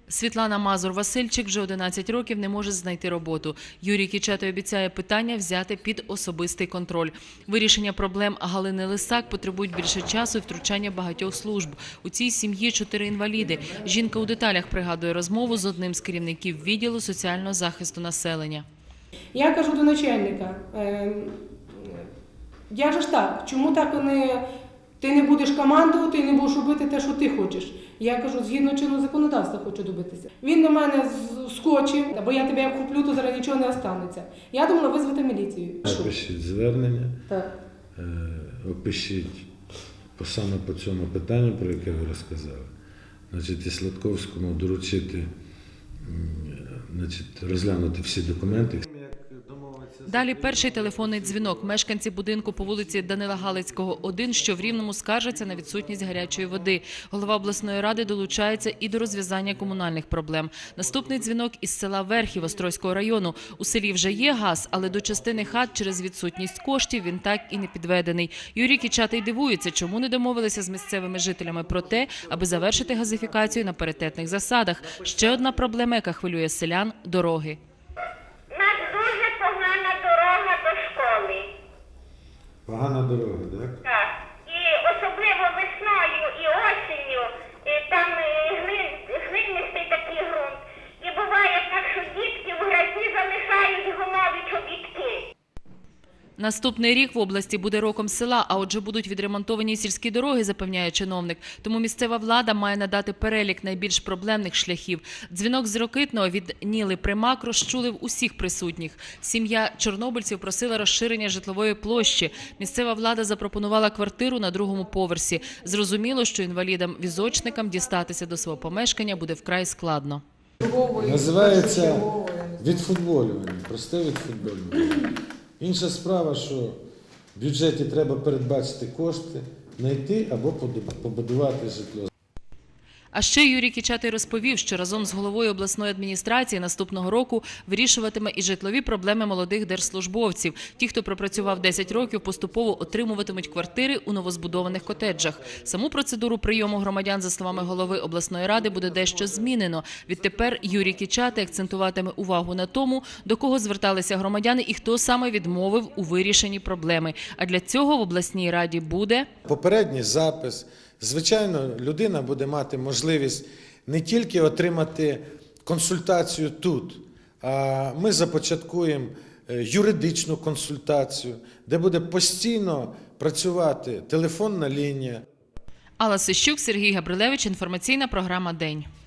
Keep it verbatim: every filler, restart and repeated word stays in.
Світлана Мазур-Васильчик вже одинадцять років не може знайти роботу. Юрій Кічатий обіцяє питання взяти під особистий контроль. Вирішення проблем Галини Лисак потребують більше часу і втручання багатьох служб. У цій сім'ї чотири інваліди. Жінка у деталях пригадує розмову з одним з керівників відділу соціального захисту населення. Я кажу до начальника, як же ж так, чому так вони... Ти не будеш командувати і не будеш робити те, що ти хочеш. Я кажу, згідно чинного законодавства хочу добитися. Він на мене скочив, бо я тебе як куплю, то зараз нічого не останеться. Я думала визвати міліцію. Опишіть звернення, так. е, опишіть саме по цьому питанню, про яке ви розказали. Значить, і Сладковському доручити, значить, розглянути всі документи. Далі перший телефонний дзвінок. Мешканці будинку по вулиці Данила Галицького, один, що в Рівному, скаржаться на відсутність гарячої води. Голова обласної ради долучається і до розв'язання комунальних проблем. Наступний дзвінок із села Верхів Острозького району. У селі вже є газ, але до частини хат через відсутність коштів він так і не підведений. Юрій Кічатий дивується, чому не домовилися з місцевими жителями про те, аби завершити газифікацію на паритетних засадах. Ще одна проблема, яка хвилює селян – дороги. Погана дорога, так? Так. І особливо весною і осінню, і там глинистий такий ґрунт. І буває так, що дітки в грязі залишають гумові чобітки. Наступний рік в області буде роком села, а отже будуть відремонтовані сільські дороги, запевняє чиновник. Тому місцева влада має надати перелік найбільш проблемних шляхів. Дзвінок з Рокитного від Ніли Примак розчулив усіх присутніх. Сім'я чорнобильців просила розширення житлової площі. Місцева влада запропонувала квартиру на другому поверсі. Зрозуміло, що інвалідам-візочникам дістатися до свого помешкання буде вкрай складно. Називається відфутболювання, просте відфутболювання. Інша справа, що в бюджеті треба передбачити кошти, знайти або побудувати житло. А ще Юрій Кічатий розповів, що разом з головою обласної адміністрації наступного року вирішуватиме і житлові проблеми молодих держслужбовців. Ті, хто пропрацював десять років, поступово отримуватимуть квартири у новозбудованих котеджах. Саму процедуру прийому громадян, за словами голови обласної ради, буде дещо змінено. Відтепер Юрій Кічатий акцентуватиме увагу на тому, до кого зверталися громадяни і хто саме відмовив у вирішенні проблеми. А для цього в обласній раді буде попередній запис. Звичайно, людина буде мати можливість не тільки отримати консультацію тут, а ми започаткуємо юридичну консультацію, де буде постійно працювати телефонна лінія. Алла Сищук, Сергій Габрилевич, інформаційна програма «День».